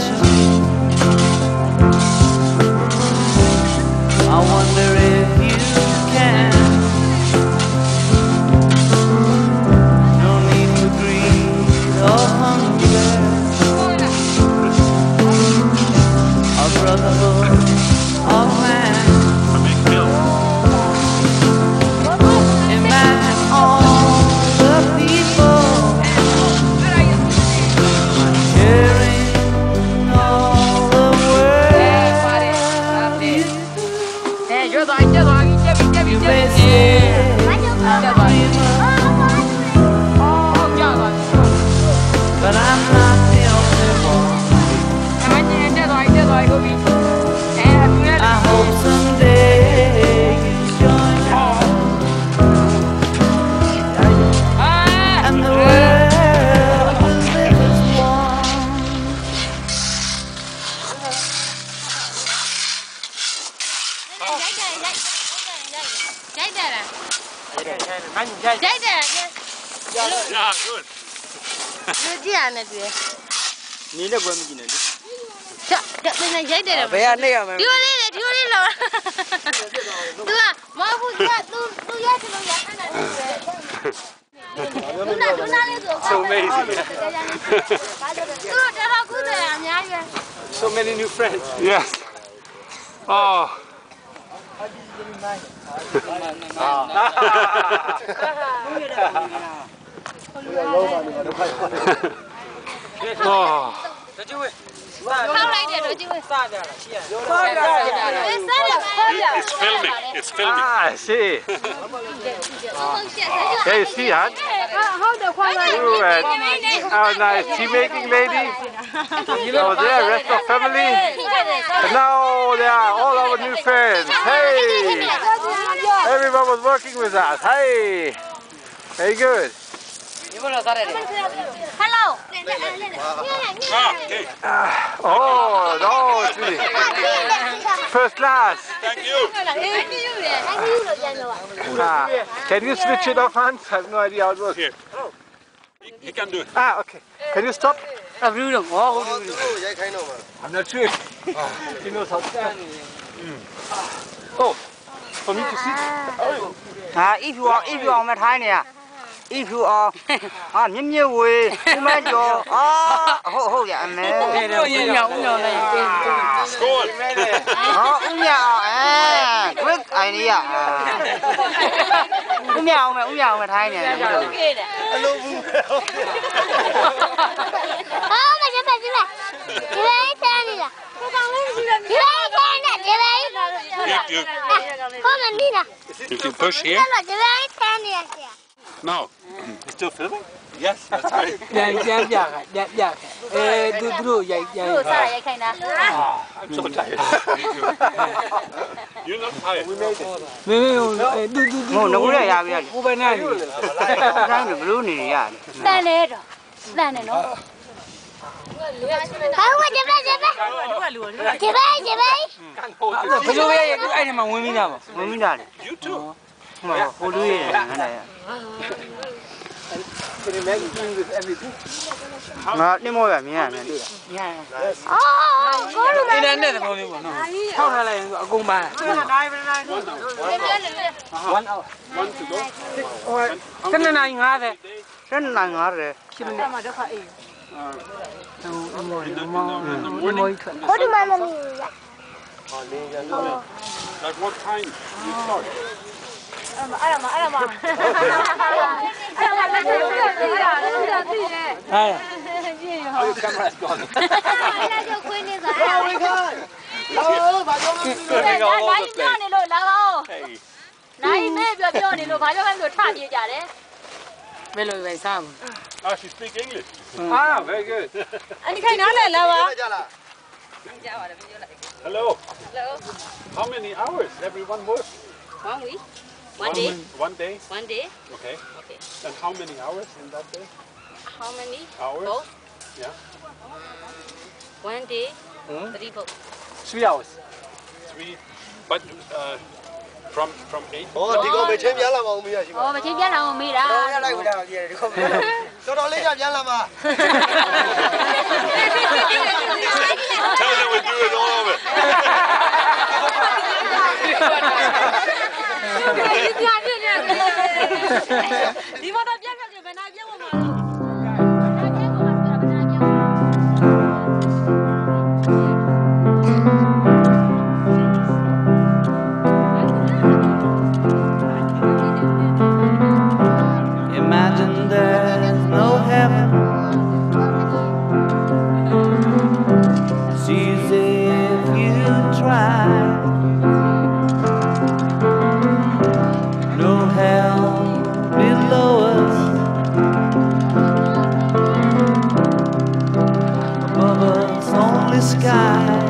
I wonder if you can. No need for greed or hunger, or brotherhood of man. Imagine all the people sharing all the world. You may say I'm a dreamer, but I'm not the only one. I hope someday you join me, and the world will live as one. Yeah, good. So amazing. So many new friends. Yes. Oh. Oh. It's filming. Ah, I see. Can you see that? Our nice tea making lady. Over there, rest of family. And now they are all our new friends. Hey! Everyone was working with us. Hey! Very good. Hello. Oh, no, it's really first class. Thank you. Can you switch it off, Hans? I have no idea how it works. Here. He can do it. Ah, okay. Can you stop? I'm not sure. He knows how to stop. Oh, for me to sit? If you are my tiny, if you are, you will, you might go. Oh, yeah, man. Skål. Good idea. My tiny. You can push here. No. It's still filming? Yes, that's right. I'm so tired. You're not tired. We made it. You too. Can you imagine doing this every day? One hour. One to go. Like what time you start? Oh, your camera is gone. Ah, she speaks English. Ah, very good. Hello. How many hours everyone works? 1 week. One day. 1 day. Okay. Okay. And how many hours in that day? How many? Hours? Both. Yeah. 1 day. 3 both. 3 hours. 3. But from 8. Oh, đi con về chém giá là mà mì à chị. Mà chém giá là mì đã. Cho đó lấy ra giá là mà. Tell them we're doing all of it. Imagine there's no heaven. It's easy if you try. No hell below us. Above us only sky.